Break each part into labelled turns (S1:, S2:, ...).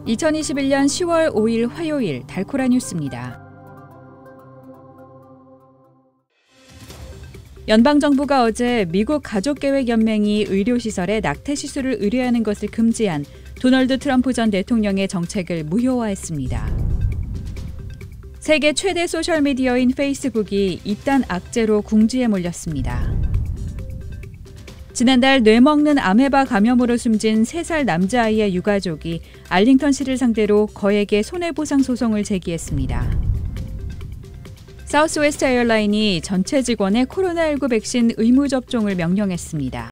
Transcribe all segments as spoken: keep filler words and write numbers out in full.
S1: 이천이십일 년 시월 오일 화요일 달코라 뉴스입니다. 연방정부가 어제 미국 가족계획연맹이 의료시설에 낙태시술을 의뢰하는 것을 금지한 도널드 트럼프 전 대통령의 정책을 무효화했습니다. 세계 최대 소셜미디어인 페이스북이 이딴 악재로 궁지에 몰렸습니다. 지난달 뇌먹는 아메바 감염으로 숨진 세 살 남자아이의 유가족이 알링턴시를 상대로 거액의 손해보상 소송을 제기했습니다. 사우스웨스트 에어라인이 전체 직원의 코로나십구 백신 의무 접종을 명령했습니다.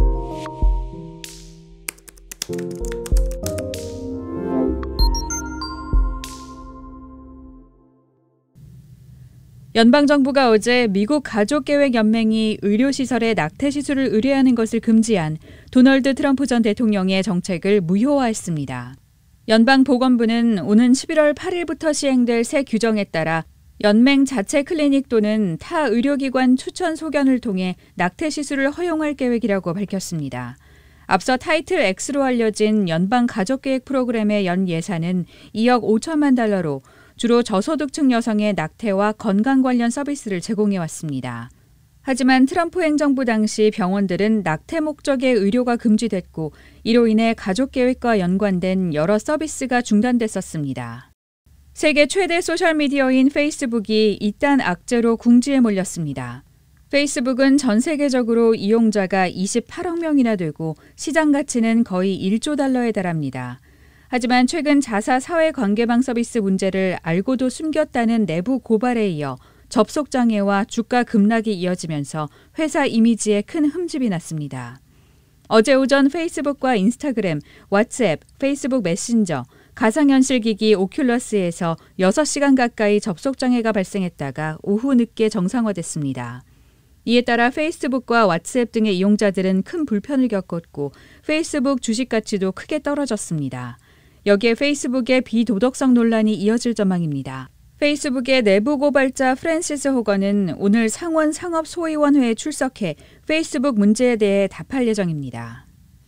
S1: 연방정부가 어제 미국 가족계획연맹이 의료시설에 낙태시술을 의뢰하는 것을 금지한 도널드 트럼프 전 대통령의 정책을 무효화했습니다. 연방보건부는 오는 십일월 팔일부터 시행될 새 규정에 따라 연맹 자체 클리닉 또는 타 의료기관 추천 소견을 통해 낙태시술을 허용할 계획이라고 밝혔습니다. 앞서 타이틀 X로 알려진 연방 가족계획 프로그램의 연 예산은 이억 오천만 달러로 주로 저소득층 여성의 낙태와 건강 관련 서비스를 제공해왔습니다. 하지만 트럼프 행정부 당시 병원들은 낙태 목적의 의료가 금지됐고 이로 인해 가족계획과 연관된 여러 서비스가 중단됐었습니다. 세계 최대 소셜미디어인 페이스북이 이딴 악재로 궁지에 몰렸습니다. 페이스북은 전 세계적으로 이용자가 이십팔억 명이나 되고 시장 가치는 거의 일조 달러에 달합니다. 하지만 최근 자사 사회관계망 서비스 문제를 알고도 숨겼다는 내부 고발에 이어 접속장애와 주가 급락이 이어지면서 회사 이미지에 큰 흠집이 났습니다. 어제 오전 페이스북과 인스타그램, 왓츠앱, 페이스북 메신저, 가상현실 기기 오큘러스에서 여섯 시간 가까이 접속장애가 발생했다가 오후 늦게 정상화됐습니다. 이에 따라 페이스북과 왓츠앱 등의 이용자들은 큰 불편을 겪었고 페이스북 주식 가치도 크게 떨어졌습니다. 여기에 페이스북의 비도덕성 논란이 이어질 전망입니다. 페이스북의 내부 고발자 프랜시스 호건은 오늘 상원 상업소위원회에 출석해 페이스북 문제에 대해 답할 예정입니다.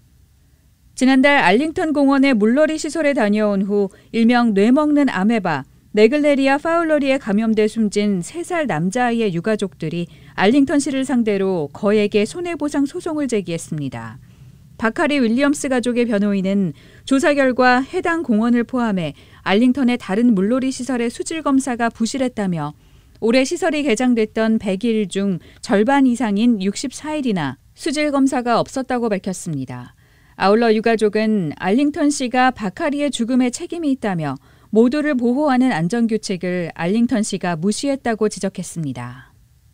S1: 지난달 알링턴 공원의 물놀이 시설에 다녀온 후 일명 뇌먹는 아메바, 네글레리아 파울러리에 감염돼 숨진 세 살 남자아이의 유가족들이 알링턴시를 상대로 거액의 손해보상 소송을 제기했습니다. 바카리 윌리엄스 가족의 변호인은 조사 결과 해당 공원을 포함해 알링턴의 다른 물놀이 시설의 수질 검사가 부실했다며 올해 시설이 개장됐던 백 일 중 절반 이상인 육십사 일이나 수질 검사가 없었다고 밝혔습니다. 아울러 유가족은 알링턴시가 바카리의 죽음에 책임이 있다며 모두를 보호하는 안전규칙을 알링턴시가 무시했다고 지적했습니다.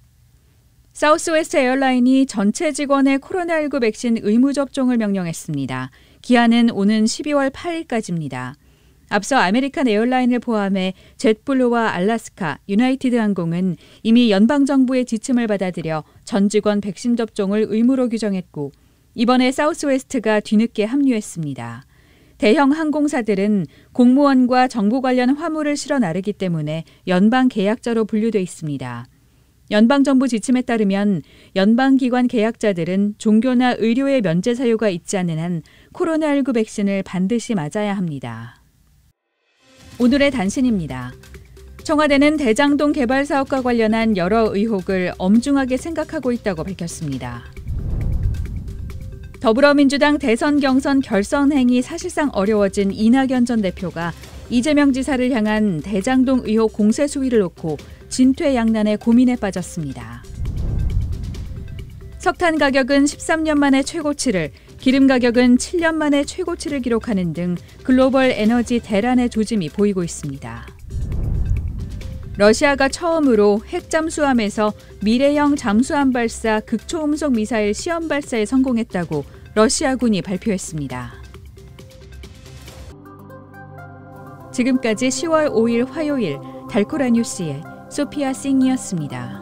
S1: 사우스웨스트 에어라인이 전체 직원의 코로나십구 백신 의무 접종을 명령했습니다. 기한은 오는 십이월 팔일까지입니다. 앞서 아메리칸 에어라인을 포함해 젯블루와 알래스카, 유나이티드 항공은 이미 연방정부의 지침을 받아들여 전 직원 백신 접종을 의무로 규정했고 이번에 사우스웨스트가 뒤늦게 합류했습니다. 대형 항공사들은 공무원과 정부 관련 화물을 실어 나르기 때문에 연방 계약자로 분류돼 있습니다. 연방정부 지침에 따르면 연방기관 계약자들은 종교나 의료의 면제 사유가 있지 않는 한 코로나십구 백신을 반드시 맞아야 합니다. 오늘의 단신입니다. 청와대는 대장동 개발 사업과 관련한 여러 의혹을 엄중하게 생각하고 있다고 밝혔습니다. 더불어민주당 대선 경선 결선행이 사실상 어려워진 이낙연 전 대표가 이재명 지사를 향한 대장동 의혹 공세 수위를 놓고 진퇴양난의 고민에 빠졌습니다. 석탄 가격은 십삼 년 만에 최고치를, 기름 가격은 칠 년 만에 최고치를 기록하는 등 글로벌 에너지 대란의 조짐이 보이고 있습니다. 러시아가 처음으로 핵 잠수함에서 미래형 잠수함 발사 극초음속 미사일 시험 발사에 성공했다고 러시아군이 발표했습니다. 지금까지 시월 오일 화요일 달코라 뉴스의 소피아 싱이었습니다.